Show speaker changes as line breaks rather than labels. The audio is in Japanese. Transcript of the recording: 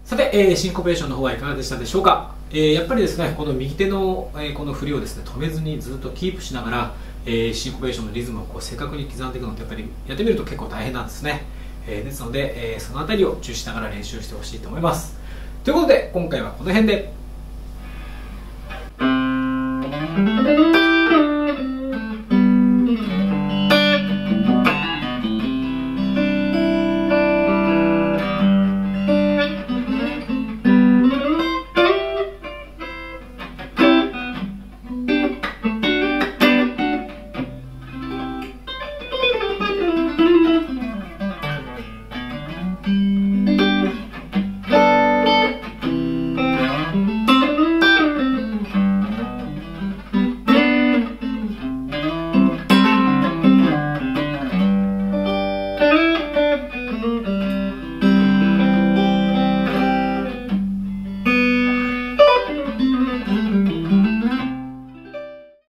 さて、シンコペーションの方はいかがでしたでしょうか。やっぱりですね、この右手の、この振りをですね止めずにずっとキープしながら、シンコペーションのリズムをこう正確に刻んでいくのってやっぱりやってみると結構大変なんですね。ですので、そのあたりを注意しながら練習してほしいと思います。ということで今回はこの辺で。